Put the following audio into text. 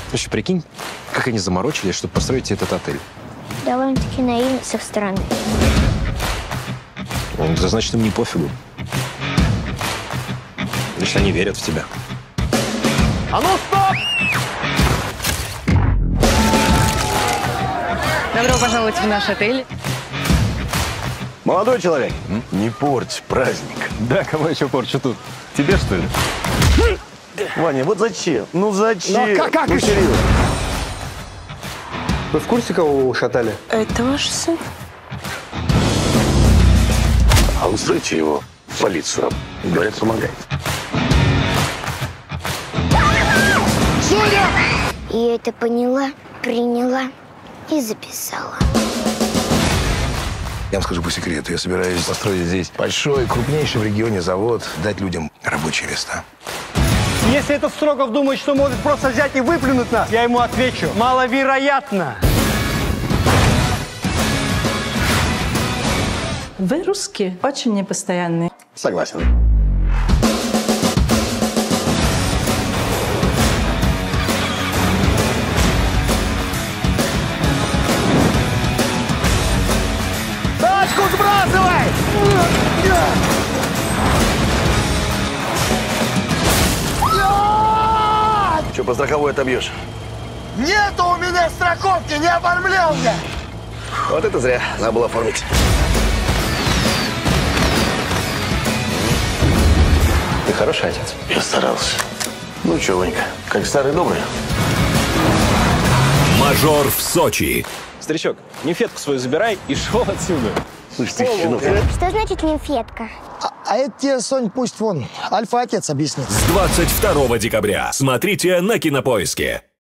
Вообще, прикинь, как они заморочились, чтобы построить этот отель. Довольно-таки наивно с их стороны. Это значит, им не пофигу. Значит, они верят в тебя. А ну, стоп! Добро пожаловать в наш отель. Молодой человек, не порть праздник. Да, кого еще порчу тут? Тебе, что ли? Ваня, вот зачем? Ну зачем? Ну, как ну, еще? серьезно. Вы в курсе, кого вы ушатали? Это ваш сын? А устроите его в полицию. Говорят, помогает. Я это поняла, приняла и записала. Я вам скажу по секрету, я собираюсь построить здесь большой, крупнейший в регионе завод, дать людям рабочие места. Если этот Строгов думает, что может просто взять и выплюнуть нас, я ему отвечу: маловероятно. Вы русские, очень непостоянные. Согласен. Тачку сбрасывай! Че, по страховой отобьешь? Нету у меня страховки, не оформлял я! Вот это зря. Надо было оформить. Ты хороший отец. Я старался. Ну че, Ванька, как старый добрый. Мажор в Сочи. Старичок, нимфетку свою забирай и шел отсюда. Слышь, ты щенок. Что значит нимфетка? А это тебе, Сонь, пусть вон альфа-отец объяснит. С 22 декабря. Смотрите на Кинопоиске.